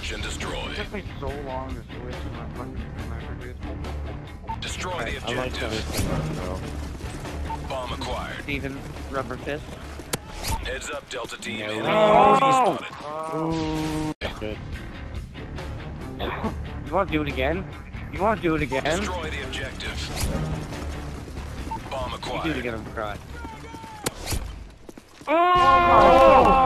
Search and destroy. It took me so long to switch to my fucking sniper, dude. Destroy the I like objective. though. Bomb acquired. Steven, rubber fist. Heads up, Delta Team. No. Enemy Oh! spotted. Ooh, that's good. You wanna do it again? You wanna do it again? Destroy the objective. Bomb You do it acquired. again, I'm crying. Oh!